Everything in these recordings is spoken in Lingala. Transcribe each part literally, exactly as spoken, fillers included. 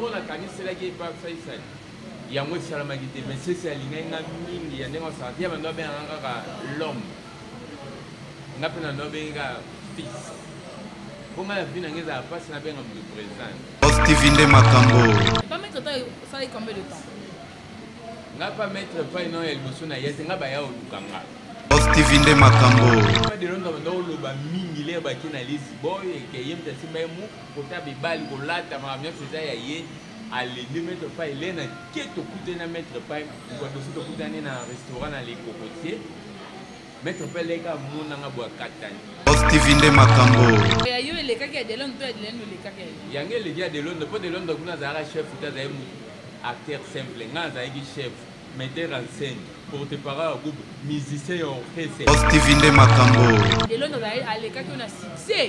eloko na kanisela ki pa Faisal yango salama ki te mais c'est ça linga mingi ya ndengo sa ya bando ben kaka l'homme ngapena ndo benga fils Comment la vie n'a pas passé avec un président? Ostivinde Makambo. Pas mettre temps, ça fait combien de temps? N'a pas mettre pas non el bosso na yete nga ba ya olukanga. Ostivinde Makambo. Pas de l'homme dans le ba mingi le ba kina lisi boy et que yem tasi memu kota be bali ko lata ma bien faisait ya ye aller ne mettre pas il na keto kutena mettre pas ko dosi to kutana na restaurant na les cocotiers. Mettre pas les gars mon nga bo katani. Ostivinde Makambo. Ya yo le kaka de Londres de Londres le kaka. Yange le gars de Londres pas de Londres kuna za chef utaza acteur simple nga za chef metteur en scène pour te parler au groupe musicien orchestre. Ostivinde Makambo. De Londres a le kaka na succès.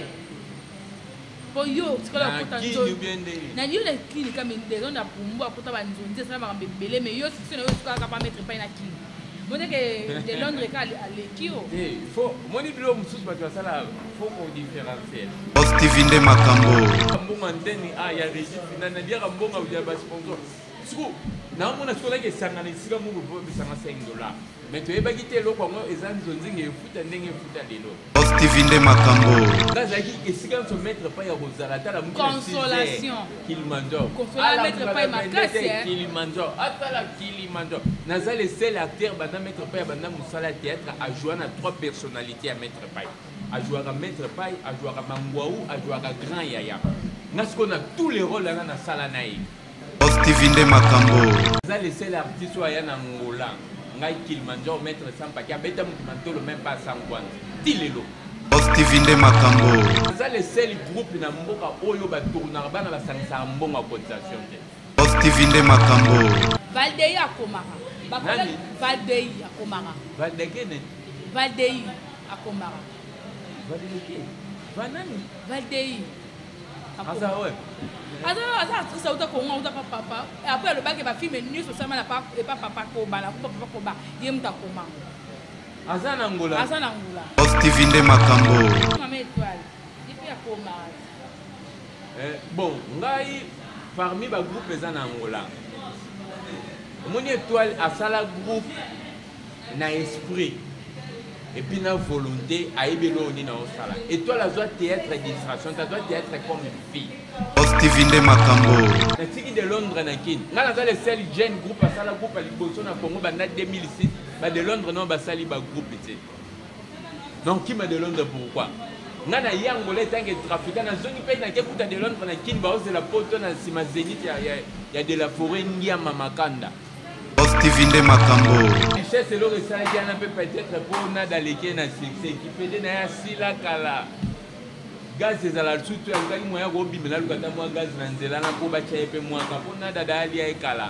Pour yo c'est la potentiel. Na yo le clinique comme des zones à Pumbo pour ta banzonze ça va belé mais yo succès na yo ska pas mettre pas na qui. Moi que de Londres ka le kio. Eh faut moni bilo mususu ba tu sala faut qu'on différencie. Ostivinde Makambo. Mbonga ndeni a ya régie finale na dia mbonga u dia ba sponsor. Suko na mona sola ke sanga ni sika mu bo bisanga cinq dollars. Mais tu eba kite loko ngo ezanzo nzinge futa ndenge futa lelo. Ostivinde Makambo. Gazaki esika so mettre pas ya rozala tala mu consolation. Kilimanjaro. Consolation mettre pas ma casse. Kilimanjaro. Atala Kilimanjaro. Naza le seul acteur banda mettre pas ya banda musala théâtre a joué na trois personnalités à mettre pas. A joué à mettre pas, a joué à Mangwaou, a joué à Grand Yaya. Parce qu'on a tous les rôles là na sala naï. Ostivinde Makambo. Naza le seul artiste wa ya na Angola. Ngai Kilimanjaro mettre sans paquet beta mutantolo même pas sans kwanza tilelo Ostivinde Makambo. Naza le seul groupe na mboka oyo ba tourner bana ba sangisa mbonga cotisation te. Ostivinde Makambo. Valdei akomara. Bakola Valdei akomara. Valdekene. Valdei akomara. Valdeke. Vanani? Valdei. Asa ouais. Asa asa ça uta konga uta papa. Après le bac va filmer news sur ça na pas et pas papa ko bala ko papa ko ba yem ta koma. Asa na Angola. Asa na Angola. Ostivinde Makambo. Mama étoile. Depuis akomara. Eh bon, ngai parmi ba groupe eza na Angola. Mon étoile a sala groupe na esprit et puis na volonté a ebelo ni na osala. Étoile a doit théâtre et distraction, ça doit théâtre comme une fille. Ostivinde Makambo. Na tiki de Londres na kin. Nga na le seul jeune groupe a sala groupe a liboso na Congo banda deux mille six, ba de Londres non ba sali ba groupe té. Donc qui m'a de Londres pourquoi? Nga na yangolé tant que trafiquant na zone pe na kekuta de Londres na kin ba ose la poto na sima zénith ya ya de la forêt ngia mamakanda. Ostivinde Makambo. Richesse c'est le ça qui a peut-être pour na daleke na succès qui peut na ya sila kala. Gaz c'est à la suite ya ngai moya go bimela lukata mo gaz na nzela na ko ba chaye pe mo ka pona dada ali ya ekala.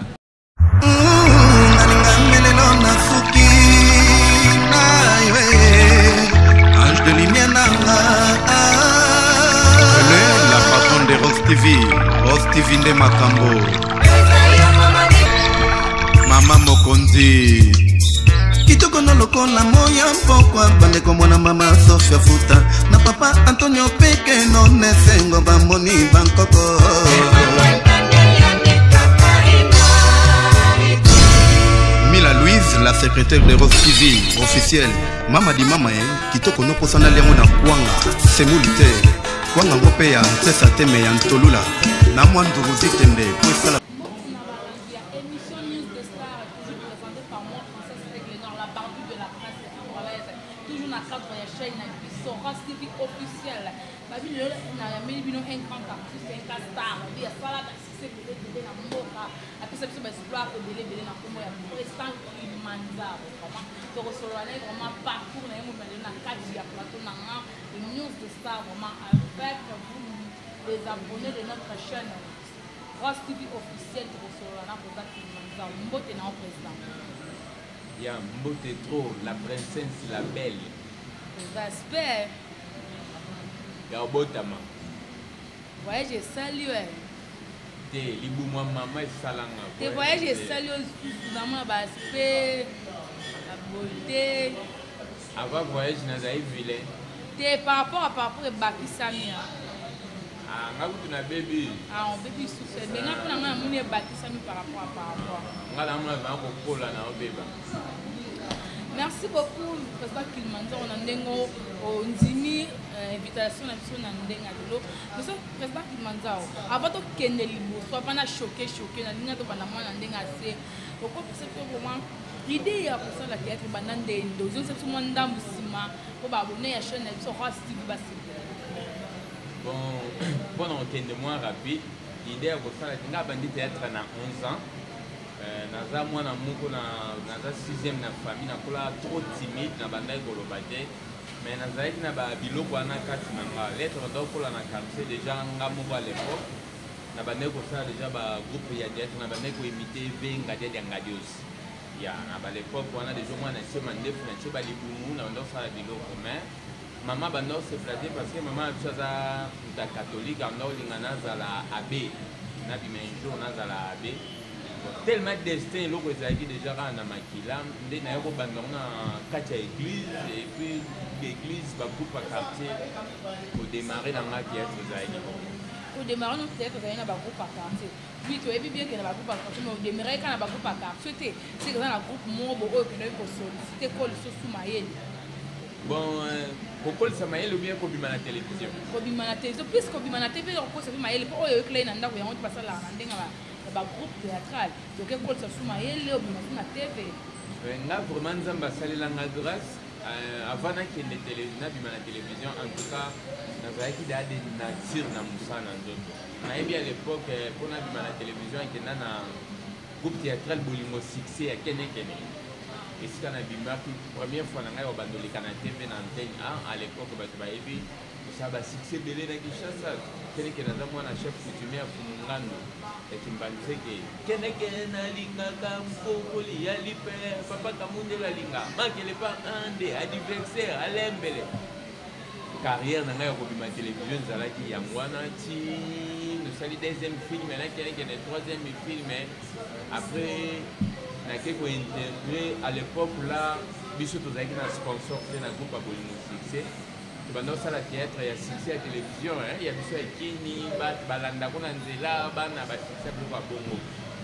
Ange de lumière nanga. La patronne de Rose T V, Rose Tivinde Makambo. Mama Mokonzi kitoko na lokola moya mpokwa bande komona mama Sofia Futa na papa Antonio Peke no nesengo bamboni bankoko Mila Louise la secrétaire de Rose T V officielle mama di mama eh kitoko no posana liango na kwanga semulite kwanga ngope ya ntesa teme ya ntolula na mwanduru zitende kwesala officiel. Babi le na meli bino un grand artiste, un castar. Il y a ça là, c'est que le bébé na moka. Après ça, c'est exploit que bébé bébé na komo ya prestant Kilimanjaro. Vraiment, donc Solana vraiment parcours na yemo na quatre ya plateau na une news de star vraiment avec vous les abonnés de notre chaîne Rose T V officiel de Solana pour ça Kilimanjaro. Mbote na président. Ya mbote trop, la princesse la belle. J'espère. Gabotama. Voyage j'ai salué. Te libu moi maman salanga. Te voyage j'ai salué maman baspect la beauté. Avant voyage na zaï vilain. Te par rapport à par rapport à Baki Samia. Ah ngabutu na baby. Ah on baby souffle. Mais na kuna omoni ebakisami par rapport à par rapport. Merci beaucoup, président Kilimanjaro. On a une invitation à la Ndengalo. Monsieur le président Kilimanjaro, avant de quitter Libo, soit pas choqué, choqué, on a dit que pendant moi on a assez. Pourquoi c'est que vraiment l'idée est pour ça la théâtre banane des Indos. Je sais que tout le monde a musulman pour abonner à la chaîne, sur Steve Bassi. Bon, pendant quelques mois rapide, l'idée est pour ça la théâtre na onze ans. Naza moi na moko na naza sixième na famille na kola trop timide na bandai koloba te mais naza ki na ba biloko wana kati na nga lettre ndo kola na quartier déjà nga moko à l'époque na bandai ko ça déjà ba groupe ya théâtre na bandai ko imiter venga de ngadios ya na ba l'époque wana déjà moi na chez mandefu na chez ba libumu na ndo ça biloko mais maman bando se flatter parce que maman aza ta catholique ndo lingana za la abbé na bimenjo na za la abbé tellement destin loko ezalaki déjà kaka na makila nde naye kobanda na kati ya église et puis l'église bagroupe ya quartier kodémarre na nga théâtre ezalaki kodémarre no théâtre ezalaki na bagroupe ya quartier puis toyebi bien ke na bagroupe ya quartier mais odémarre kaka na bagroupe ya quartier te seke eza na groupe moko oyo okendaki kosollicite koli sosu mayele bon kokolisa mayele ou bien kobima na télévision kobima na télévision puisque kobima na tv okosa mpe mayele mpo oyo oyokelai na ndako yango tobasalaka na ndenge ba groupe théâtral donc école ça sous maïle ou bien na T V nga vraiment nzamba salela nga grâce avant na kende télévision na bima na télévision en tout cas nazalaki da de nature na musana nzoto nayebi à l'époque pour na bima na télévision akenda na groupe théâtral bolingo succès ya kene kene esika na bimaki première fois na ngai obandolika na T V na antenne à l'époque bato bayebi ça ba succès belé na Kinshasa kene kene naza mwana chef coutumier ya Fumungando ekimbaniseke kene kene nalingaka mfokoli ya lipe papa kamundela linga makele pa ande adversaire alembele carrière na ngai ya kobima télévision ezalaki yango wana ti nosali deuxième film na kene kene troisième film après nake kointegre à l'époque là biso tozalaki na sponsor te na groupe ya bolingo succès banda osala théâtre ya succès ya télévision ya biso ya kini balandako na nzela bana basuccès biloko ya bongo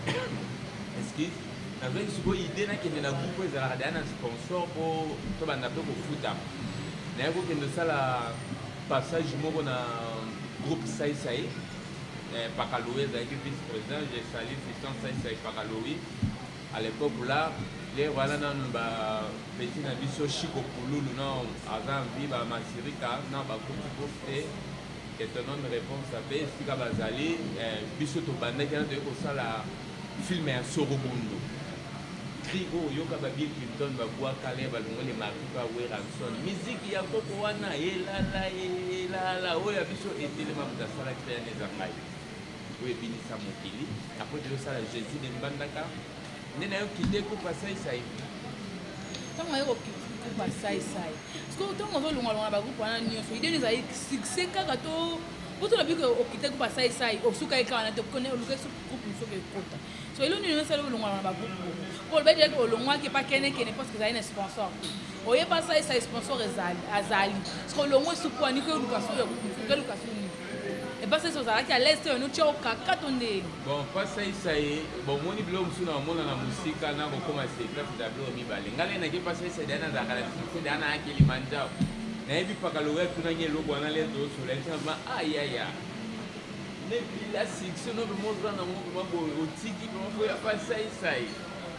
eski nazwaki sikoyo ide nakende na groupe ezalaka deya na sponsor mpo tobanda mpe kofuta naye kokende osala passage moko na groupe saisai pakaloui ezalaki vice président je sali fiston saisai pakaloui à l'époque là les voilà dans ba petit na biso chiko pululu non avant vi ba masirika na ba kuti poste que ton nom réponse à be sika bazali biso to banda kana de ko sala film ya sorobundo krigo yoka ba Bill Clinton ba bua kale ba longole marika we ranson musique ya koko wana ela la ela la oya biso etele mabuda sala créer les zangai we binisa mokili après de sala Jésus de mbandaka nena yo kide kupa sai sai tango yo kupa sai sai parce que tango zo longa longa ba groupe wana nyonso ide ni za succès kaka to boto na biko okite kupa sai sai osuka eka na te connaît oluka so groupe so ke kota so ilo ni no sala longa longa ba groupe pour be dire que olongwa ke pa kene kene parce que za ina sponsor oye pa sai sai sponsor ezali azali parce que olongwa suku ani ko oluka so ke oluka so ni et pas ça ça qui à l'est nous tu au kaka tonde bon pas ça ça y bon moni bilo msuna mona na musika na ko commencer graph d'abord mi bale ngale na ke pas ça ça dana za kala c'est dana akili manja na ebi pakalowe tuna nye logo na le do so le tama aya ya ne bila six no be mo na mo ko bo o tiki mo ko ya pas ça ça y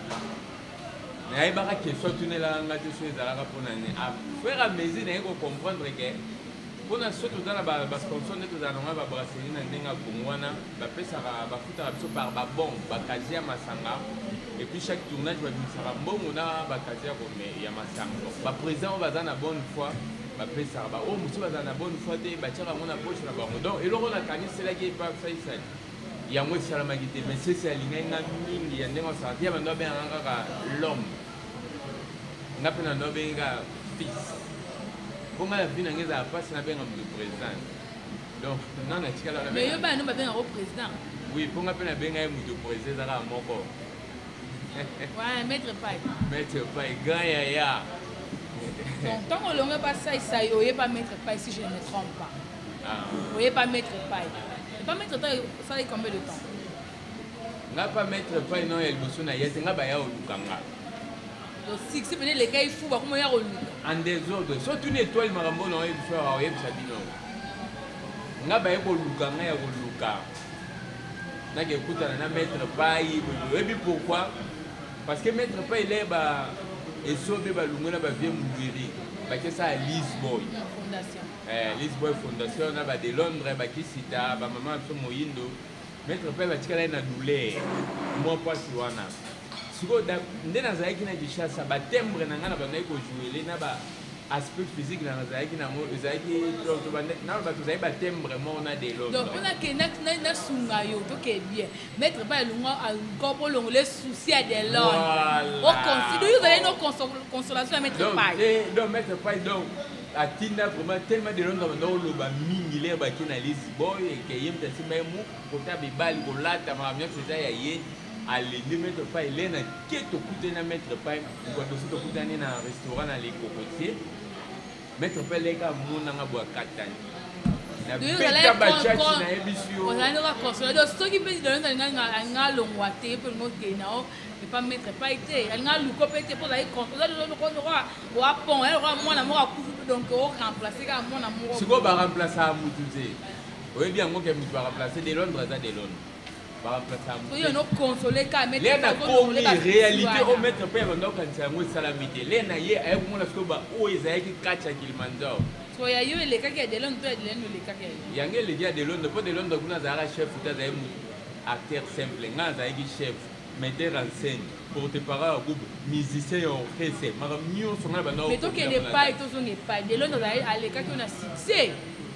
na e baka ke so tunela ngati so ezalaka pona ne a faire à mesure na ko comprendre que pona soki tozala basponsor nde tozalanga babrasserie na ndenge ya bongo wana bapesaka bafutaka biso par babon bakazi ya masanga et puis chaque tournage babimisaka mbongo na bakazi ya masanga baprésident oyo baza na bonne foi bapesaka baoyo mosusu baza na bonne foi te batiaka yango na poche na bango donc eloko nakangiselaki epa saisali yango esalamaki te mais sesi alingai nga mingi ya ndenge osala te ya bando abengaka kaka l'homme nga mpe na ndo abengaka fils Comment la vie n'a pas passé avec un président. Donc, non, on a dit que la mais il y a un président. Oui, pour nga pena benga mu de président za moko. Ouais, maître Pai. Maître Pai gaya ya. Donc tant qu'on l'on pas ça ça y est pas maître Pai si je ne me trompe pas. Ah. Vous pas maître Pai. Et pas maître Pai ça fait combien de temps? nga pas mettre pas non el bosso na yete nga ba ya olukanga le succès peut les gars il faut comment ya oluka en désordre surtout une étoile marambo na yeb so a yeb sabino nga ba yebo olukanga ya oluka na ke kutana na mettre pas y yebi pourquoi parce que mettre pas il est ba et sauver ba lungona ba vie mugiri ba ke ça Lisboy fondation eh Lisboy fondation na ba de Londres ba kisita ba mama so moyindo mettre pas ba tikala na douleur moi pas si wana siko da ndena zaiki na Kinshasa ba tembre na ngana ba na ko jouer na ba aspect physique na zaiki na mo zaiki donc ba na ba to zaiki ba tembre mo na de Londres donc on a que na na sunga yo to ke bien mettre pas lunga encore pour les soucis de l'homme au considère vous avez nos consolation à mettre pas donc mettre pas donc a tina vraiment tellement de Londres na oloba mingi le ba kina Lisboy et que yem tasi memu kota bibali ko lata ma bien c'est ça ya ye aller ne mettre pas il est na keto kutena mettre pas ko to to kutani na restaurant na les cocotiers mettre pas les gars mona nga boa katani na beta ba chachi na ebisio on a nos consolation donc ce qui peut donner nga nga longwa te pour mo ke na o et pas mettre pas été nga luko pété pour aller contrôler le ko no ko apon elle ko mona mo ka donc on remplacer ka mona mo si ko ba remplacer a mutuze oui bien moi que mutu ba remplacer de Londres à de Londres ba remplacer a mutu oui no consoler ka mettre les na ko ni réalité au mettre pas donc quand ça mo salamité les na ye ay mo na ko ba o ezaki kacha Kilimanjaro so ya yo le ka ke de Londres de Londres le ka ke yange le dia de Londres pour de Londres kuna za chef uta za acteur simple nga za ki chef metteur en scène pour te parler au groupe musicien orchestre maramio songa bana mais to ke ne pas to songa pas de Londres à le ka ke on a succès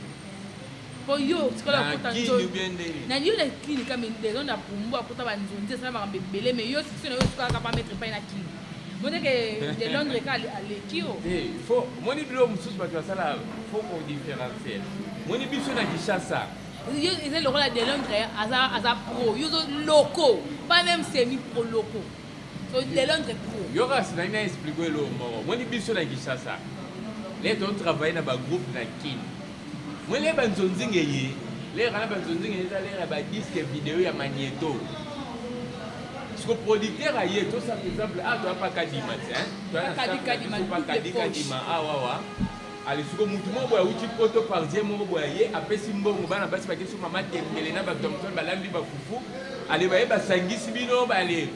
pour yo ce que la potentiel na yo la clinique comme des zones à Pumbo pour ta banzonze ça va belé mais yo succès ne pas capable mettre pas na clinique moi que de Londres ka aller kio eh faut moni bilo mususu ba ça là faut qu'on différencie moni biso na Kinshasa yo ils le rôle de Londres asa asa pro yo locaux pas même semi pro locaux so de Londres pro yo ka sina ina expliquer lo mo moni biso na Kinshasa les autres travaillent na ba groupe na kin moi les banzonzi ngeye les rana banzonzi ngeye ça les ba disque vidéo ya magnéto ce que producteur a yé tout ça par exemple ah toi pas kadima hein toi kadi kadima pas kadi kadima ah wa wa ali suko mutu mo boya uti poto par dieu mo boya ye apesi mbongo bana basi ba kesu mama tembele na ba Thompson ba lambi ba fufu ali ba ye ba sangisi bino ba ale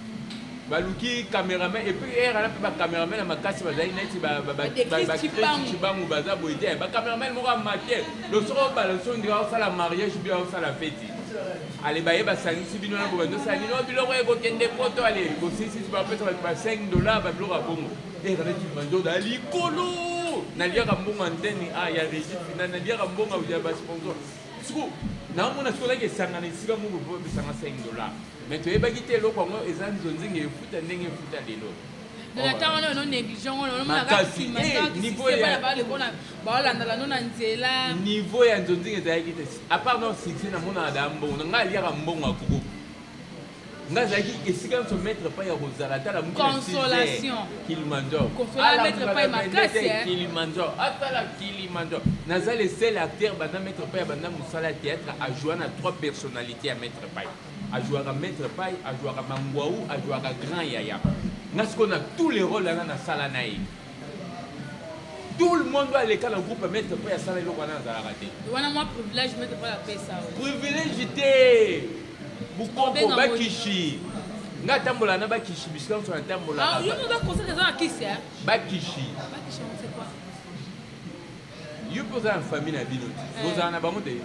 baluki cameraman et puis era na ba cameraman na makasi ba zai neti ba ba ba ba chibangu baza boite ba cameraman mo ka mater le soro ba le son dira ça la mariage bien ça la fête ali ba ye ba sangisi bino na bobando sani no biloko e ko kende poto ali ko sisi ba pesa ba cinq dollars ba biloko bongo era na ti manjo da likolo naliaka mbongo antenne a ya régie finale naliaka mbongo ya ba sponsor siko na mona siko la ke sangana sika mo bo besanga cinq dollars mais tu ebaki te eloko yango eza nzonzi nge efuta ndenge efuta lelo de la temps on a négligent on a ka filma niveau ya ba le bona ba landala no na nzela niveau ya nzonzi nge ezalaki te à part non succès na mona da mbongo nga aliaka mbongo akuku nga zaki esika so mettre pas ya rozala tala mutu consolation Kilimanjaro consolation mettre pas makasi Kilimanjaro atala Kilimanjaro naza le seul acteur bana mettre pas ya bana musala théâtre a joué na trois personnalités à mettre pas a joué à mettre pas a joué à Mangwaou a joué à Grand Yaya parce qu'on a tous les rôles là na sala naï tout le monde doit aller quand le groupe mettre pas ya sala lo bana za raté wana moi privilège mettre pas la paix ça privilège té bukombo bakishi nga tambola na bakishi bisika so na tambola ah yo nous doit conseiller des gens à qui c'est bakishi bakishi on sait quoi yo poza en famille na bino vous en a bango te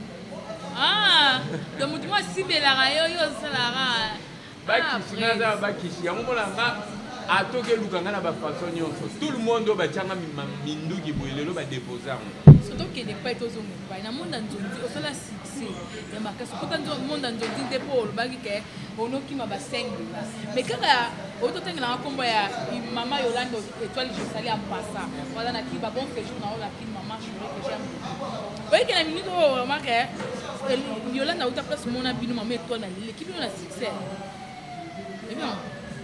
ah donc moi si bela rayo yo salara bakishi nga za bakishi yango mola nga atoke lukanga na ba façon nyonso tout le monde ba changa minduki boyelelo ba déposer surtout que des pas tous on pas na monde nzonzi o sala succès ya makasi ko tanzo monde nzonzi te pour le bagi ke ono ki ma ba cinq mais kaka o to tenga na kombo ya mama Yolande étoile je salé en passant voilà na ki ba bon séjour na la ki maman chérie que j'aime oui que na minute o remarque Yolande a place mona bino maman étoile na l'équipe on a succès et bien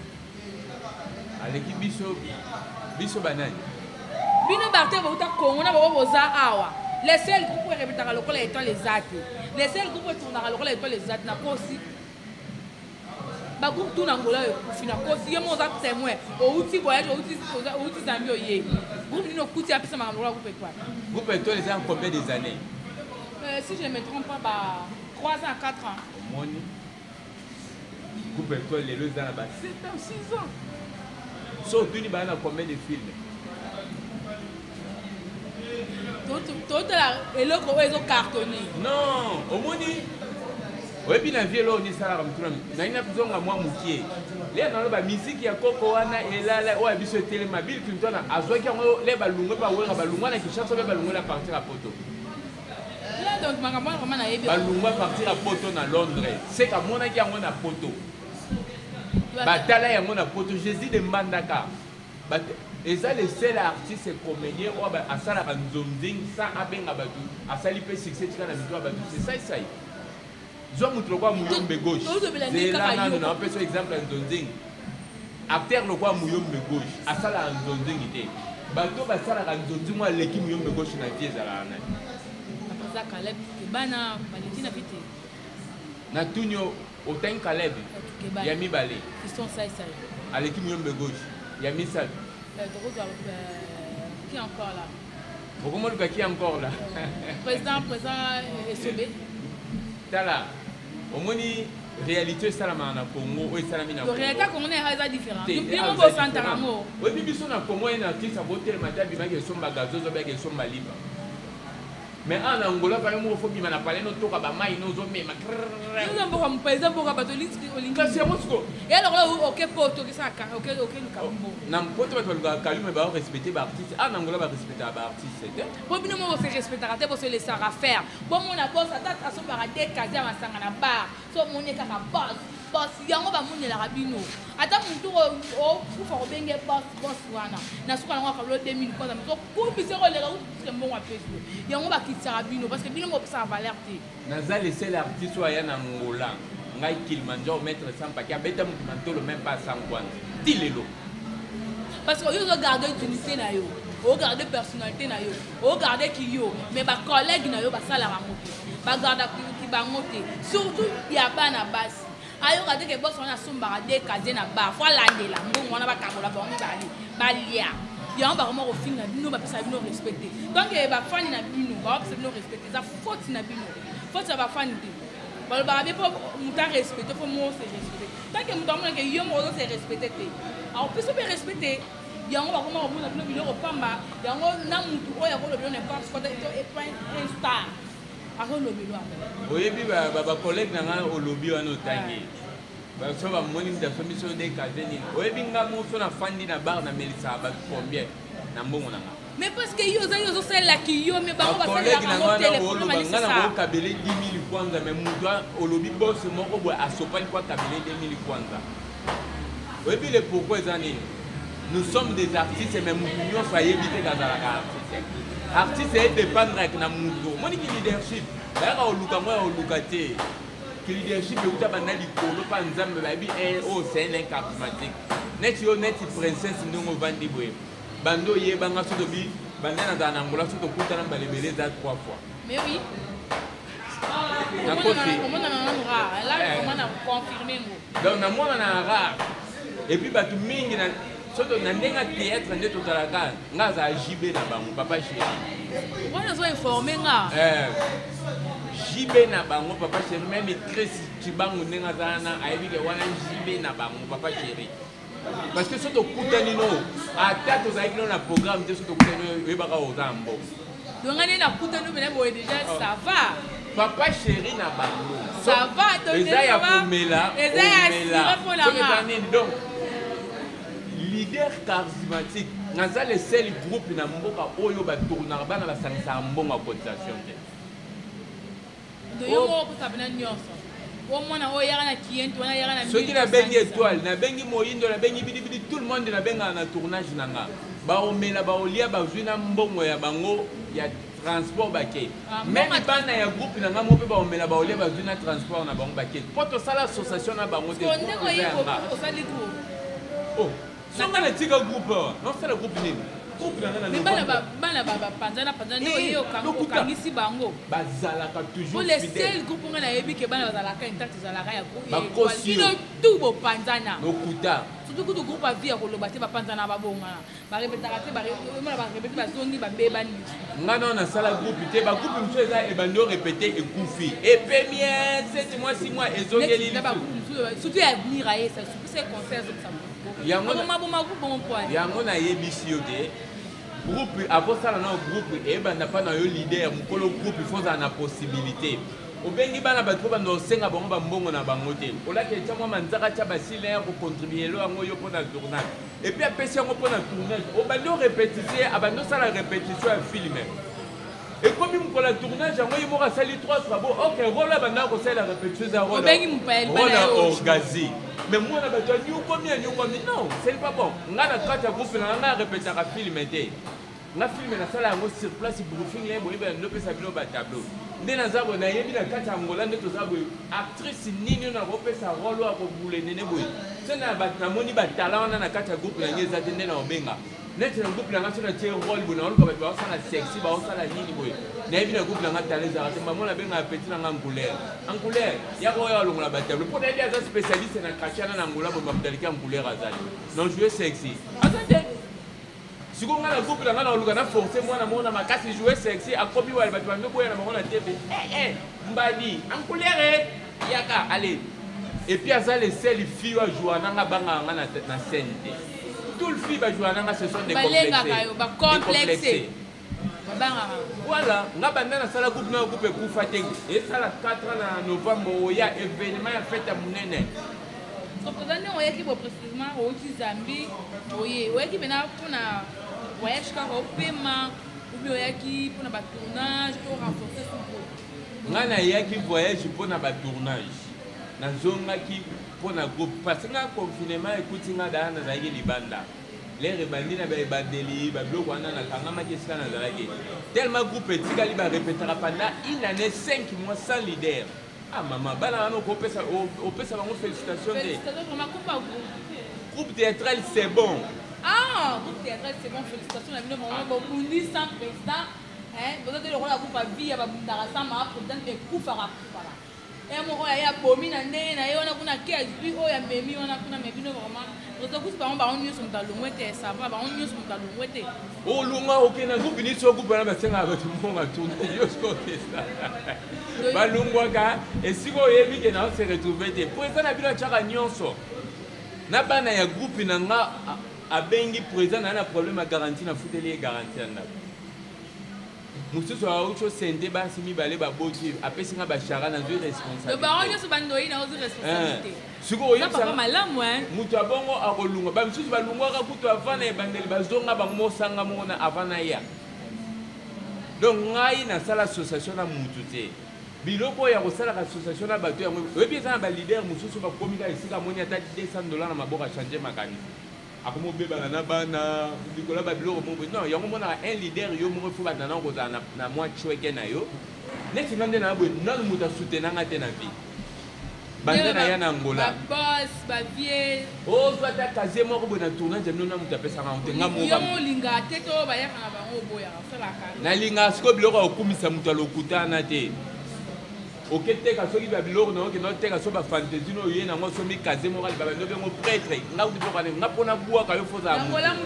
aleki biso biso banani bino barte ba uta Congo na ba boza awa les seuls groupes répétera lokola étoile les athées les seuls groupes tournera lokola étoile les athées na kosi ba groupe tout nangola fina kosi ye moza témoin o uti voyage o uti o uti zambi oye groupe nino kuti apisa mangola groupe étoile groupe étoile c'est en combien des années euh, si je ne me trompe pas bah trois ans quatre ans moni groupe étoile les deux ans là sept ans six ans so tuni ba na combien de films tout tout la eloko ezo cartonné non au moni oui, bien vu là, on est ça, on a une besoin à moi moukier. Là, dans la musique, il y a Coco Ana et là, là, ouais, bien sûr, télémobile, tu entends, à ce qu'il y a les ballons, pas ouais, ballon, là, qui cherche les ballons à partir à Poto. Là, donc, ma maman, vraiment, n'a pas. Ballon à partir à Poto dans Londres. C'est qu'à mon avis, on a Poto. Batala, il y a mon Poto. Jésus de Mandaka. Et ça, les seuls artistes et comédiens, à ça, la Zomding, ça, à Ben Abadou, à ça, il peut succès, tu as la victoire Abadou. C'est ça, ça. Zo mutlokwa muyombe gauche. C'est là on a un exemple en Zonzing. Acteur le quoi muyombe gauche. Asala en Zonzing ité. Bato basala en Zonzing moi l'équipe muyombe gauche na vie za la na. Après ça Caleb bana Valentina vite. Na tunyo oten Caleb. Yami balé. Ils sont ça ça. À l'équipe muyombe gauche. Yami ça. Euh qui encore là? Pourquoi le qui encore là? Président président Esobé. Tala. Au moins, réalité, c'est la Congo, et c'est la mina. La réalité congolaise est différente. Nous vivons au Santaramo. Oui, mais si on a comment un artiste a voté le matin, il y a son bagage, il y a son maliba. Mais en Angola, par exemple, il faut qu'il m'en parle, nous tourne à Maï, nous sommes même. Nous avons un président pour abattre l'Olympique. C'est Moscou. Et alors là, ok, poto, ok, ok, ok, le Kambo. Non, poto, tu vas calmer, va respecter l'artiste. En Angola, va respecter l'artiste. Bon, bien, on va se respecter, on va se laisser faire. Bon, mon abos, ça date à son paradis, casé à ma sangana bar. So, mon est à la base. Boss, yango ba mun la rabino. Ata muntu o kufa ko benge boss boss wana. Na suka ngwa ka lo deux mille kwanza mto ku bisero le ka ku mbongo a peso. Yango ba kitsa rabino parce que bino mo pesa valeur te. Naza le seul artiste wa yana Angola. Ngai Kilimanjaro mettre sans pa ka beta mutu mantolo même pas sans kwanza. Tilelo. Parce que yo garder unité na yo. O garder personnalité na yo. O garder ki yo, mais ba collègue na yo ba sala ramote. Ba garder ki ba ngote. Surtout ya bana basi. Ayo ka que boss on a somba de kaze na ba fois landela mbongo wana bakangola ba mibali balia ya on ba vraiment au fin na bino ba pesa bino respecter donc ba fani na bino ba pesa bino respecter ça faute na bino faute ba fani de ba ba be pour muta respecter faut mo se respecter tant que muta mo que yo mo se respecter te alors peut se respecter ya on ba comment on na bino bino pamba ya on na mutu oya ko lo bino ne pas ko est un star. Oui, ma collègue n'a au lobby à nos tangues. So ba moni mta so miso de kazeni. Oui, binga mo so na fandi na bar na Melissa ba combien na mbongo na. Mais parce que yo za yo so c'est là qui yo mais ba ba collègue na ngana o lobby ngana ko kabele dix mille kwanza mais mudwa au lobby boss moko bo asopani kwa kabele deux mille kwanza. Oui, puis le pourquoi zani. Nous sommes des artistes mais nous sommes éviter gazala artistes. Artiste est dépendre avec na mundo. Moi ni leadership. Ba au luka moi au lukate. Ki leadership e uta bana likolo pa nzambe ba bi eh oh c'est un charismatique. Net yo net princesse ndongo vandi boye. Bando ye banga so dobi banda na na Angola so to kuta na balebele za trois fois. Mais oui. Na côté. Comment on a rare. Là comment on a confirmé ngo. Donc na mona na rare. Et puis batu mingi na soto na ndenga théâtre nde totalaka nga za jibe na bango papa chéri on nous a informé nga eh jibe na bango papa chéri même Chris Chibango ndenga zana ayebi ke wana jibe na bango papa chéri parce que soto kutani no ata to za kino na programme de soto kutani e baka ozambo donc ngani na kutani mais boy déjà ça va papa chéri na bango ça va donc déjà ya pomela pomela donc leader charismatique naza le seul groupe na mboka oyo ba tournaka bana basangisa mbongo cotisation te de yo mo ko tabana nyonso o mona o yara na client wana yara na soki na bengi étoile na bengi moyindo na bengi bidi bidi tout le monde na benga na tournage nanga ba omela ba olia ba zwina mbongo ya bango ya transport bake même bana ya groupe nanga mo pe ba omela ba olia ba zwina transport na bango bake poto sala association na bango te o sali groupe oh. On a le petit groupe, on fait le groupe nini. groupe na ngana mais bana ba bana ba panzana panzana ndio hiyo kango kangisi bango bazalaka toujours fidèle pour les seuls groupe ngana yebi ke bana bazalaka intact zalaka ya ko kino tout bo panzana lokuta surtout que groupe a vie ya koloba te ba panzana ba bonga ba répétera te ba mona ba répéter ba zongi ba bebani ngana na sala groupe te ba groupe mso eza e bando répéter e kufi et premier sept mois six mois ezongeli surtout ya venir à ça surtout ces concerts ça yango yango na yebisi yo te groupe akosala na groupe eyebanda mpa na yo leader mokolo groupe ifozala na possibilité obengi bana bato po banda osenga bango bambongo na bango te olaki etya mwa manzaka tya basile ya kocontribuelo yango yo mpo na tournage epuis apesi yango mpo na tournage obandi orépétition abandi osala répétition ya filme ekomi mokolo ya tournage yango ye moko asali trois travaux ok role abandaka kosalela répétition eza role orgazi mais moi na bato ni ukomi ni ukomi non c'est pas bon nga na kati ya groupe na nga répéter ka film te nga film na sala yango sur place briefing le boye ba ndopesa bino ba tableau nde na zabo na yebi na kati ya ngola nde to zabo actrice nini na kopesa role wa ko bule nene boye tena ba na moni ba talent na kati ya groupe na ngeza te nde na obenga net na groupe na nga tena tie role bona on ba ba sala sexy ba sala nini boye na yebi na groupe na nga talent za te mama na benga petit na nga couleur en couleur ya ko ya longola ba tableau pour aider as spécialiste na kachana na ngola bo mabdalika en couleur azali non jouer sexy attendez si ko nga na groupe na nga na luka na forcer moi na mona makasi jouer sexy akobi wa ba bando boya na mona T V eh eh mbadi en couleur yaka allez et puis azali les seules filles à jouer na nga banga nga na scène tout le filles ba jouer na nga ce sont des complexés ba complexés voilà nga banda na sala groupe na groupe ekufa te esala quatre ans na novembre oya événement ya fête ya monene représenter oyaki bo précisément oti Zambie oye oyaki bena mpona voyage kaka opema obi oyaki mpona batournage to renforcer son groupe nga nayaki voyage mpona batournage nazongaki mpona groupe parce nga confinement ekuti nga daya nazalaki libanda lere bandi na babandeli babiloko wana nakangamaki esika nazalaki tellement groupe etikali barépétera pendant une année cinq mois sans leader ah maman bana wana okopesa opesa bango félicitations te groupe théâtral c'est bon ah groupe théâtral c'est bon félicitations na bino maman bokundi sans président hein bozo te lokola groupe vie ya babundaka sans ma président ekufaka kufaka et moko ya bomi na ndenge na ye wana kuna ke azwi oyo ya memi wana kuna mais bino vraiment rezokusi bango bango nyonso moto alongwe te sava bango nyonso moto alongwe te olunga okenda groupe ni so groupe wana basengaka bato mbongo tourne yosko tesa balungwaka esika oyebi ke na ose retrouve te président na bino atyaka nyonso na bana ya groupe na nga abengi président na ye na problème ya garantie na futeli ye garantie ya ndako mosusu auti osente basi mibale baboti apesi nga bashara nazwi responsabilité sikoyo moto abongo akolunga bamisusu balungwaka kutu avant na ebandeli bazonga bango mosanga moko na avant na ya donc ngai nasala association na mutu te biloko oyo ya kosalaka association na bato yango oyebi eza na balider mosusu bakomika esika moni ata deux cents dollars na maboko achange makanisi akomobebana na bana likolo babiloko moko non yango monaka un leader yo moko fo bandana kozala na mwa chweke na yo neti nga nde na boye nanu moto asoutenanga te na vie bande na ya na ngola ozwa ata kazie moko boye na tournage bino na moto apesanga ngo te nga nalinga sikoyo biloko akokumisa moto alokutana te oketeka soki babiloko na okende oteka so bafantasi no oye nango so mikaze moko alibaba ndo bengo prêtre nga kuti biloko ane nga mpona bwaka yo fozala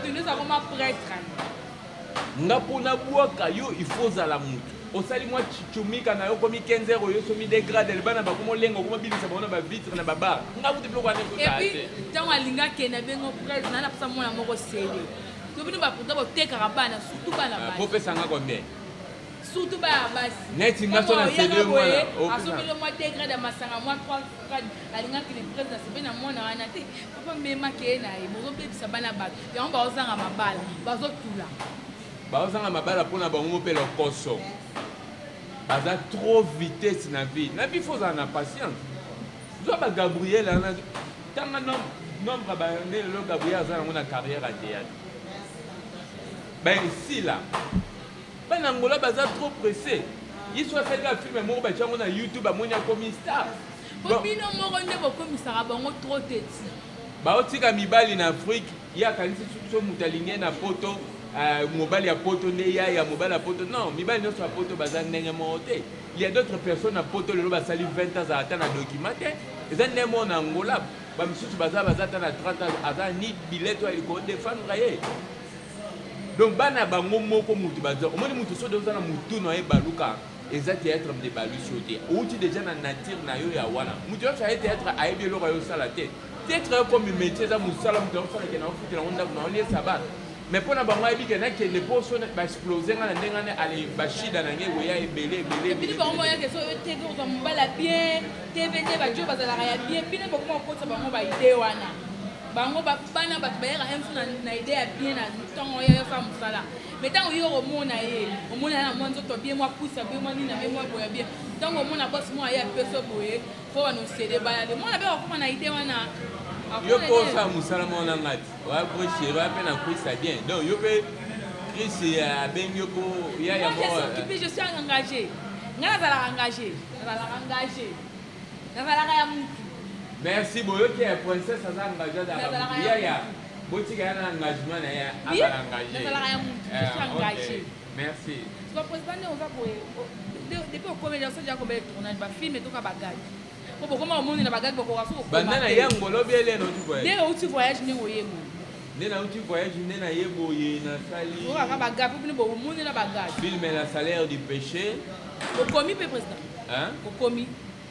nga mpona bwaka yo ifo ozala mutu osali mwa chumika na yo komi quinze heures oyo so midegrade libana bakoma olenga okoma bilisa bango na bavitre na babar nga kuti biloko ane kozala te ntango alinga akende bengo prêtre na napesa mwana moko sele to bino baputa botekaka bana surtout bana basi popesanga combien surtout ba basi neti nga so na sele mwana asomeli mwa degrade ya masanga mwa trois grade alingaki le prêtre na sebe na mwana wana te papa memaki ye na ye bozobebisa bana bato yango baozanga mabala bazotula baozanga mabala mpona bango mpe lokoso baza trop vitesse na vie na vie fo ozala na patience zwa bagabriel ana ntanga nombre bande lelo gabriel aza nango na carrière ya théâtre baesila bana ngola baza trop pressé ye so asali ka filme moko batya yango na youtube amoni akomi star bino moko nde bokomisaka bango trop teti baotika mibali na afrique ye akanisi so moto alingi na poto mobile ya poto nde ya ya mobile ya poto non mibali nyonso ya poto baza ndenge moko te. Il y a d'autres personnes à poto lelo basali vingt ans ata na document te eza nde moko na Angola bamisusu baza baza ata na trente ans aza ni bileto ya likolo defendre ye. Donc bana bango moko mutu baza omoni mutu so doza na mutu na ye baluka eza théâtre de balusi te outi déjà na nature na yo ya wana mutu yo fa théâtre ayebi eloko yo sala te théâtre comme métier eza musala mutu osala ke na ofutela onda na olie sabat. Mais pour la banque, il y a des personnes qui ont explosé dans les allez bachida na ngego ya ebele ebele. Puis par moment il y a des choses T V on va la bien, T V ne va Dieu va la bien, puis ne pas comment on bango ba idée wana. Bango ba bana ba ba ya un na idée ya bien na temps ya fa musala. Mais tant yo au monde ye, au monde na mwanzo to bien moi pousse bien moi ni na moi boya bien. Tant au monde na boss moi ya peso boye, faut nous céder ba le monde ba ko na idée wana. Yo ko sa musala mo na ngati wa ko shira pe na kuisa bien donc yo pe Chris ya ben yo ko ya ya mo je suis engagé ngala za engagé ngala engagé ngala ya mutu merci boyo ki ya princesse za engagé da ya ya boti ga na engagement na ya aba engagé ngala ya mutu je suis engagé merci tu vas président on va pour depuis au comédien ça déjà combien de tournage ba film et tout ka bagage. Comment on monte na bagage boko raso ko bandana yango lobi ele no tu voyage dès que tu voyage ni oyemo nena tu voyage nena yebo ye na sali o ka bagage pour ni bo monte na bagage film la salaire du péché au commis pe président hein au commis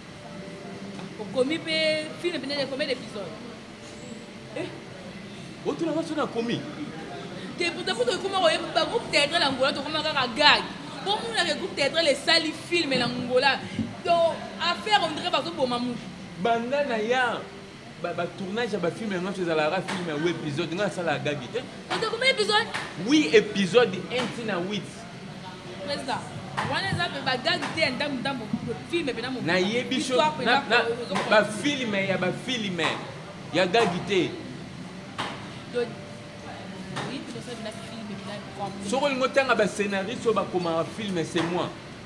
au commis pe film pe de combien d'épisodes eh o tu la va sur na commis te pour te pour comment oyemo ba groupe théâtre la ngola to comment ka gag pour mon na groupe théâtre les sali film la ngola. Donc, affaire, on dirait pas que pour maman. Bandana ya, ba tournage ba film non c'est à la film ou épisode, nga ça la gagité. On a combien d'épisodes? Oui, épisode un na huit. Président, on a ça ba gagité en dame dame film et bien mon. Na yebiso na na ba film ya ba film ya gagité. Donc, oui, puis ça na film et bien. Sur le ngotanga ba scénariste ba comment film c'est moi.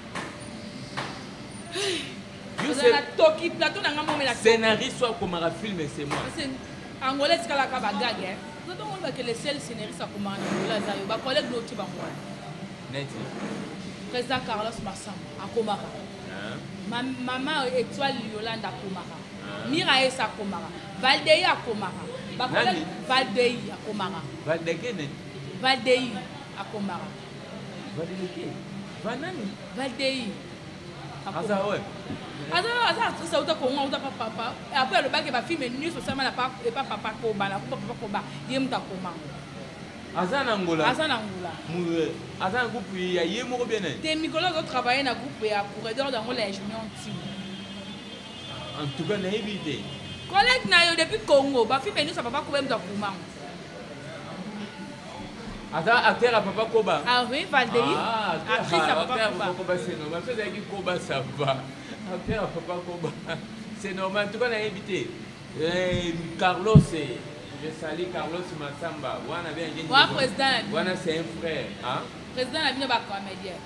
Toki plateau na ngamo me la scénariste soit comme un film c'est moi c'est angolais kala ka bagage hein nous devons voir que les seuls scénaristes à comment là za yo ba collègue l'autre ba moi net président Carlos Massamba à Komara maman étoile Yolanda Komara Mira Esa Komara Valdei à Komara ba collègue Valdei à Komara Valdei ne Valdei à Komara Valdei Vanani Valdei Asa ouais. Asa asa ça uta ko uta papa. Après le bac et ba film ni so sama na pas et pas papa ko ba na ko papa ko ba yem ta ko ma. Asa na Angola. Asa na Angola. Mu asa groupe ya yemo ko bien. Des Nicolas ont travaillé na groupe ya corridor d'Angola Junior team. En tout cas na évité. Collègue na yo depuis Congo ba film ni so papa ko ba mta ko ma. Asa acteur à papa Koba. Ah oui, Valdei. Ah, actrice à papa Koba. C'est normal. C'est ça qui Koba ça va. Acteur à papa Koba. C'est normal. En tout cas, on a invité. Carlos, je salue Carlos Massamba. On avait un ouais, président. On c'est un frère. Hein? Président a venu ba comédien.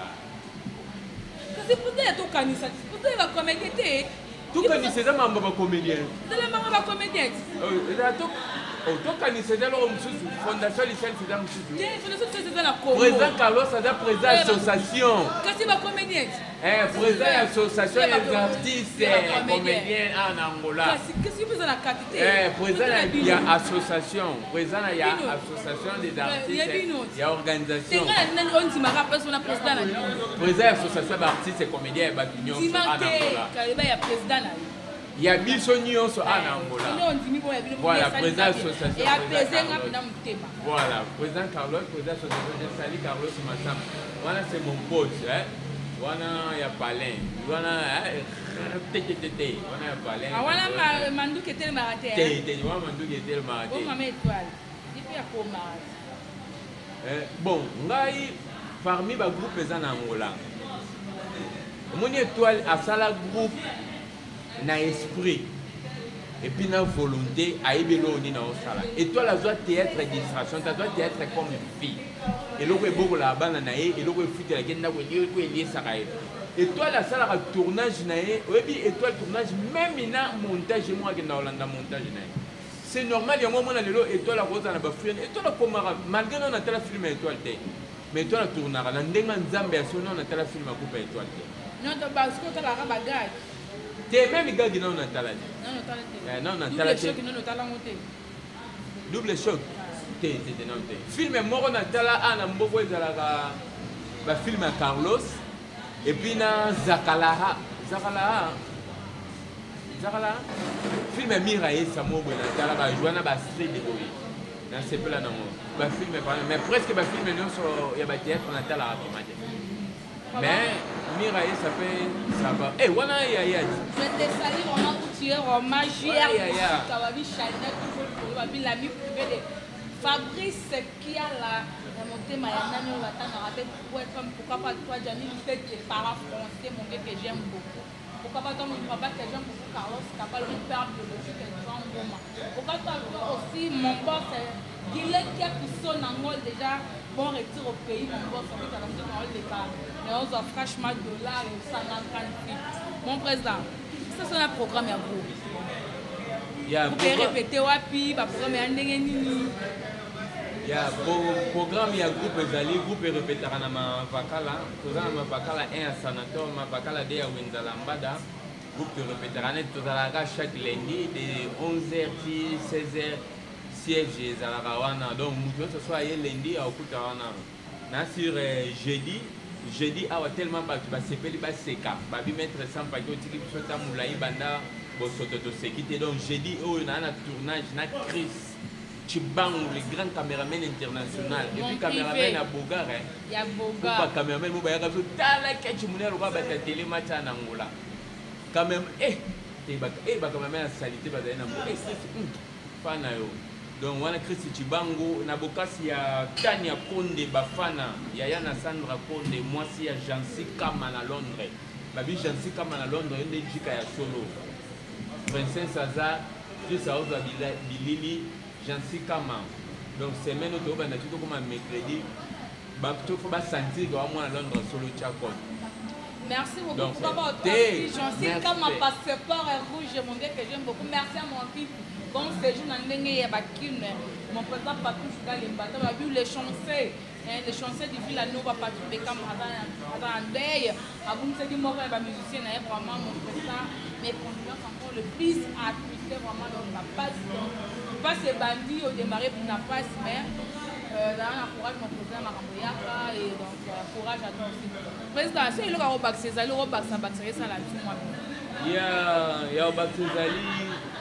Kasi pude to kanisa. Pude ba comédien. Tout kanisa c'est un ba comédien. C'est le maman ba comédien. Oh, il a tout donc c'est là la fondation lycéenne c'est là président Carlos c'est la président association qu'est-ce que va comédien eh président association des artistes comédiens en Angola qu'est-ce que vous en avez quantité eh président il y a association président il y a association des artistes il y a organisation on dit ma personne président président association d'artistes et comédiens ba union en Angola il y a président il y a Bissonio en Angola. Voilà, président association. Voilà, président Carlos, président association. Salut Carlos Massamba. Voilà, c'est mon pote. Voilà, il y a Palin. Voilà, tététété. Voilà, il y a Palin. Voilà, Mandou qui était le marathé. Tété, voilà, Mandou qui était le marathé. Bon, maman étoile. Il fait un peu mal. Bon, parmi les groupes en Angola, mon étoile a ça la groupe. Na esprit et puis na volonté à ébelo ni na osala et toi la joie théâtre distraction ta doit être comme une fille et le ko boko la bana na e et le ko fuite la kenda ko lié ko lié ça et toi la salle à tournage na e et puis et toi le tournage même na montage moi qui na Hollande montage na c'est normal, il y a un moment où étoile rose dans la film, étoile comme malgré on a tel film étoile mais étoile tournera, on a des Nzambe à son nom, on a tel film à couper étoile. Non, parce que tu as la bagage. T'es même gars qui n'ont pas talent. Non, non, non, double choc, non, talent. Double choc. T'es, t'es, non, t'es. Film mort na tala ana mboko ezalaka ba film à Carlos et puis na Zakalaha. Zakalaha. Zakalaha. Film Mirae Samobo na tala ba Joana ba street de boy. Na c'est pas là non. Ba film mais presque ba film non sur ya ba théâtre na tala automatique. Mais Mirae ça fait ça va. Eh wana ya ya. Je te salue vraiment pour tirer en magie. Ya ya. Ça va bien Chanel toujours pour va bien l'ami privé de Fabrice qui a la montée Mayanani on va t'en rappeler pour être comme pourquoi pas toi Janine fait tes parents français mon gars que j'aime beaucoup. Pourquoi pas toi mon papa que j'aime beaucoup Carlos qui a pas le père biologique et grand moment. Pourquoi toi aussi mon boss Guillet qui a poussé en Angola déjà bon retour au pays mon boss en fait à la suite on le déclare. Mais on a franchement dollars et ça n'a pas de mon président. Ça c'est un programme à vous. Vous pouvez répéter wapi, ba programme ya ndenge nini. Il y a un programme, il y a un groupe Zali, groupe répété à ma Vakala, tout ça ma Vakala un à Sanator, ma Vakala deux à Wenzalambada, groupe répété à tout ça chaque lundi de onze heures à seize heures siège Zalarawana. Donc ce soit lundi à Okutawana. Sur jeudi, jeudi a tellement pas tu vas s'appeler bas seka, bah bi mettre sans paquet au ticket sur ta moulaï banda, bon soto sécurité. Donc jeudi oh on a un tournage na Chris. Chibang, le grand caméraman international. Et puis caméraman à Bogar. Il y a Bogar. Pas caméraman, vous voyez, tu as la quête, tu m'as regardé la télé, match en Angola. Quand même, eh, eh, bah, caméraman à salité, bah, d'ailleurs, eh, c'est fan à eux. Donc, on a créé Chibango, Nabokas, il y a Tania Konde, Bafana, il y a Yana Sandra Konde, moi, il y a Jancy Kaman à Londres. Babi Jancy Kaman à Londres, il y a des Jika à Solo. Princesse Saza, juste à Oza Bilili. Jancy Kama. Donc, semaine où tu vas comme un mercredi, il faut sentir que moi à Londres solo Tchakon. Merci beaucoup. Pourquoi pas Jancy Kama passeport rouge, mon gars que j'aime beaucoup. Merci à mon fils. Bon séjour dans l'année à Bakin, mon président Patou Choukalimba, tu as vu les chansons, les chansons du Villanova, Patou Bekam, Adandey, Aboum Sedi Moro et musicien, vraiment mon président, mes condoléances encore le plus à Twitter, vraiment dans la base. Pas ces bandits au démarrer pour la passe, mais d'ailleurs, courage mon président Maramboyaka et donc courage à toi aussi. Président, c'est le Robak César, le Robak Sabakseré, ça là dessus moi. Il y a il y a Robak César,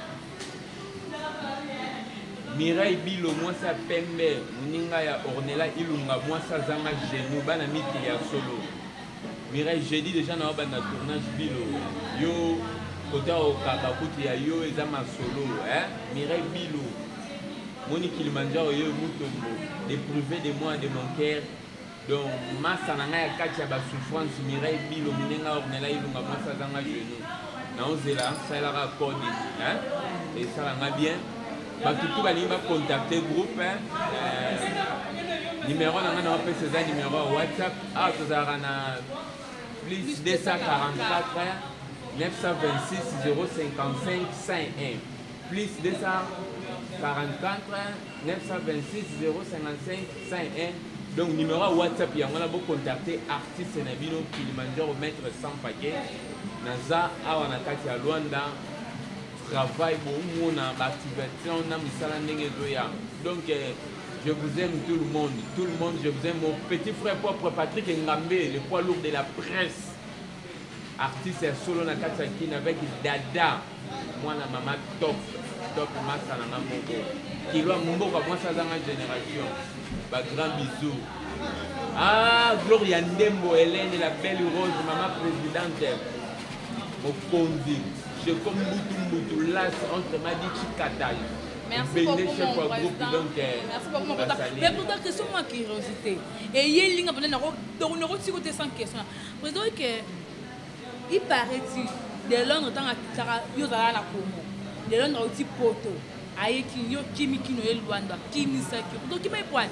Mireille Bilo, moi ça Pembe, Muninga ya Ornella Ilunga, moi ça Zanga Genou, Bana Miti ya solo. Mireille, j'ai dit déjà dans le tournage Bilo, yo. Côté au Kabakuti ya yo ezama solo hein Mireille Bilo Moni Kilimanjaro yo mutombo d'éprouver de moi de mon cœur donc massa nanga ya kati ya ba souffrance Mireille Bilo minenga Ornella Ilunga massa zanga genou na ozela ça la raccorde hein et ça la bien ba tout ba limba contacter groupe hein euh, numéro nanga na pe c'est numéro WhatsApp ah tozara na plus deux cent quarante-quatre neuf cent vingt-six zéro cinquante-cinq cent un plus deux cent quarante-quatre neuf cent vingt-six zéro cinquante-cinq cent un donc numéro WhatsApp il y a on a beau contacter artiste Nabino Kilimanjaro mettre cent paquets naza awa na kati ya Luanda travail bon on a activité on a misala ndenge doya donc je vous aime tout le monde tout le monde je vous aime mon petit frère propre Patrick Ngambe le poids lourd de la presse artiste solo na kati ya kina avec Dada mwana mama top top masa na moko kilwa mboka mwasa zanga génération ba grand bisous ah Gloria Ndembo Hélène la belle rose maman présidente Mokonzi je comme Mbutu Mbutu las entre Madi Chikata. Merci beaucoup mon président. Merci beaucoup mon président. Mais pour ta question ma curiosité et il y a une on a reçu côté sans question président que il paraît-il, de Londres, dans la Yozala la Como, de Londres aussi Poto, aïe qui yo Kimi qui noël Luanda, Kimi Saki, donc qui m'a poil.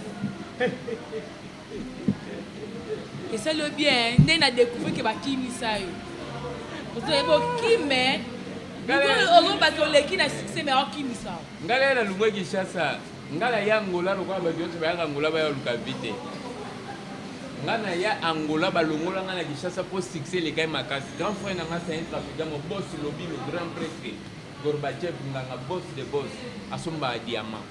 Et c'est le bien, n'est n'a découvert que va Kimi Sayo. Vous savez bon qui met Ozo bato leki na succès mais okimisa. Ngala na lungwe Kinshasa. Ngala ya Angola lokwa ba bioto ba Angola ba luka vite. Ngana ya Angola ba longola ngana Kinshasa pour succès les gars makasi. Grand frère na ngasa un trafiquant mon boss lobby le grand prêtre Gorbachev nganga boss de boss asomba diamant.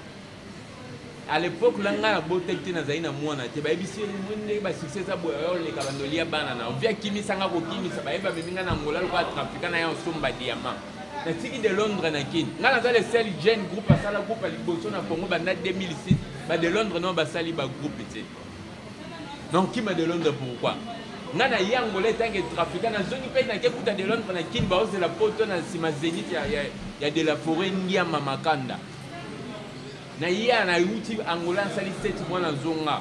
À l'époque là ngana botekte na zaina mwana te ba ebisi mwende ba succès za boyo le kabandolia banana. Ovia kimisa nga ko kimisa ba eba beminga na Angola lokwa trafiquant na ya asomba diamant. Na tiki de Londres na kin. Ngana za le seul jeune groupe à sala groupe à liboso na Congo ba na deux mille six ba de Londres non ba sali ba groupe te. Donc qui m'a de Londres pourquoi? Ngana yango le tangue trafiquant na zone pe na kekuta de Londres na kin ba ose la poto na sima zénith ya ya de la forêt ngia mamakanda. Na ya na yuti Angola sali sept mois na zonga.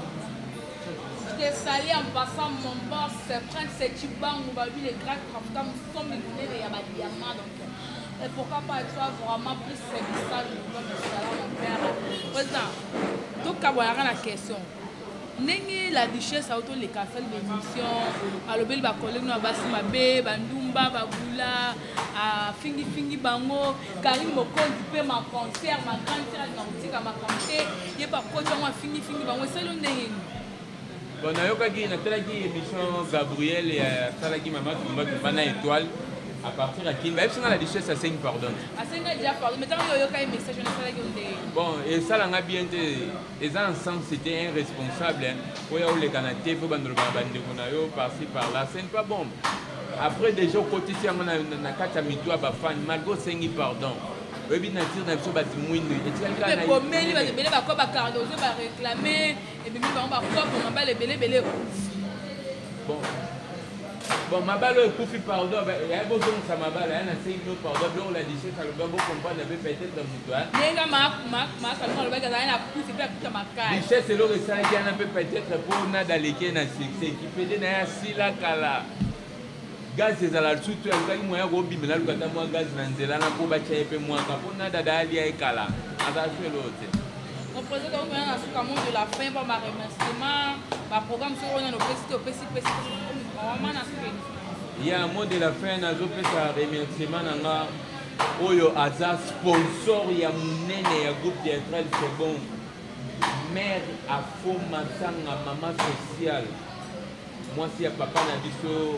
Je t'ai sali en passant mon boss, prendre ces chibango, bah lui les grands trafiquants sont les données de yaba diamant donc. Et pourquoi pas toi vraiment plus service ça le gouvernement de Salah mon père. Président, donc kaboyara la question. Nengi la duchesse a auto les cafés d'émission, à l'obéli ba collègue no basi mabe, bandumba babula, à fingi fingi bango, Karim Mokondi pe ma concert, ma grande sœur na boutique ma concert, y pas quoi moi fingi fingi bango, c'est le nengi. Bon, nayoka ki na tela ki émission Gabriel et tela ki maman Tumba Tumba étoile à partir à Kimba. Est-ce que la duchesse a cinq pardon? A cinq déjà pardon, mais tant que yoka un message na tela ki on bon, et ça l'a bien été les ensemble c'était un responsable hein. Oya ou les Canadiens faut bandolo bande konayo par-ci par-là, c'est pas bon. Après déjà côté si on a na kata mitwa ba fan malgré cinq pardon. Oui, bien sûr, na biso bati mwindu. Et tu as le bomeli ba belé ba ko ba cardozo ba réclamer et bien ba ba ko ba ba le belé belé. Bon. Bon, ma balle est couffée pardon, il y a besoin de ça ma balle, il y a cinq minutes pardon, donc la dit ça le bon comprendre peut-être dans l'histoire. Nenga ma ma ma quand le baga na coupe c'est pas tout ma kai. Richesse c'est le ça qui a un peu peut-être pour na daleke na succès qui peut na sila kala. Gaz c'est à la suite ya kali moya go bimela lukata mo gaz na nzela na ko ba chaepe mo ka pona dada ali ya kala. Ada fait l'autre. On présente donc un assouplement de la fin par ma remerciement, ma programme sur on a nos petits au petit petit vraiment na il y a un mot de la fin na zo pesa remerciement nanga oyo aza sponsor ya munene ya groupe théâtral c'est bon. Mère a faux matanga maman sociale. Moi si ya papa na biso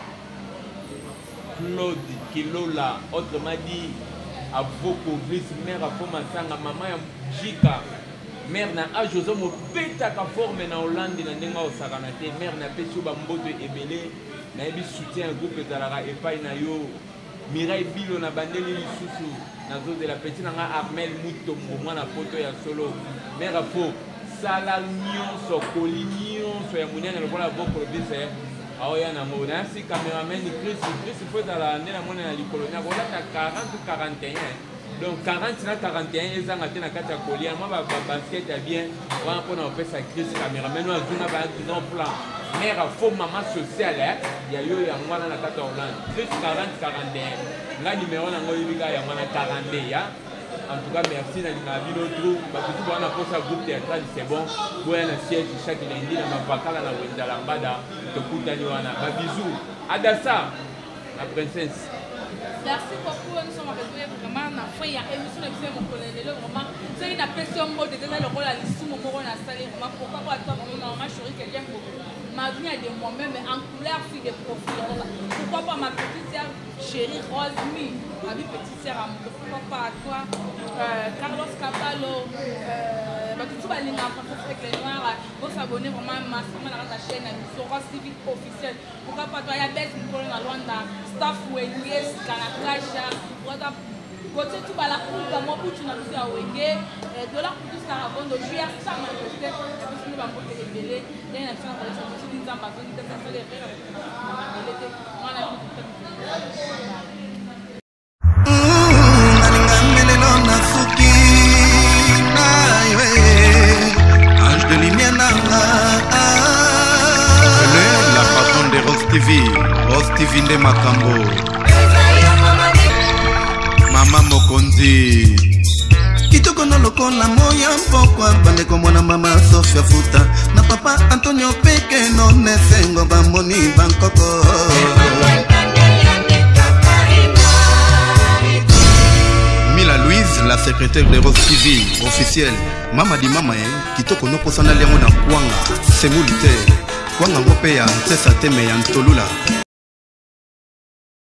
Claude Kilola, autrement dit, à Voko, mère à Fomasanga, maman à Jika, mère na Ajozo, mon bêta ka forme na Hollande, na Nenga au Saranate, mère na Pesio Bamboto et Belé, na Ebi soutien un groupe Zalara et Paï na yo, Mireille Bilo na Bandeli Susu, na zo de la petite na Armel Moutombo, moi na photo ya solo, mère à Fo, Salagnon, so Colignon, so Yamounian, le voilà Voko le bise. Ah oui, on a mon ainsi caméraman Chris, Chris il faut dans la année la monnaie à l'icolonia, voilà t'as quarante ou quarante et un. Donc quarante na quarante et un, ils ont atteint la carte à collier. Moi ma basket est bien, on va prendre un peu sa Chris caméraman, nous avons un grand plan. Mère a faux maman sociale, il y a eu un mois dans la carte Hollande. Chris quarante quarante et un. Là numéro on a eu il y a un quarante et un. En tout cas, merci na ville autre. Parce que tout le monde a posé un groupe théâtral, c'est bon. Pour un siège chaque lundi, dans ma vacale, dans la lambada, de Koutaniwana. Bisous. Adassa, la princesse. Merci beaucoup. Nous sommes arrivés vraiment à la fin. Il y a une émission de mon collègue. Vraiment, c'est une appréciation de le rôle à l'issue. Mon rôle à salir. Pourquoi pas toi, vraiment, ma chérie, quelqu'un pour ma vie de moi-même, mais en couleur, fille de profil. Pourquoi pas ma petite sœur chérie Rose Mi, ma vie petite sœur à moi. Pourquoi pas à toi, euh, Carlos Caballo, euh, bah, tout ça, les gens avec les noirs, vous s'abonner vraiment massivement dans la chaîne, Rose T V officielle. Pourquoi pas toi, il y a des gens qui sont dans staff Wenges, Kanakaja, côté tout bas la cour comme moi pour tu n'as plus à Wenge de là pour tout ça avant de jouer ça m'a peut-être parce que nous va porter les bélés il y a une action pour les gens qui disent Amazon qui t'a fait les rires on a Ange de lumière la patronne de Rose T V Rose T V de Makambo Mama Mokonzi kitoko no lokola moya mpokwa bandeko mwana mama Sofia Futa na papa Antonio Peke no nesengo bamoni bankoko secrétaire de Rose T V officiel Mamadi Mama kitoko no posana liango na kwanga semuli te kwanga ngo pe ya ntesa teme ya ntolula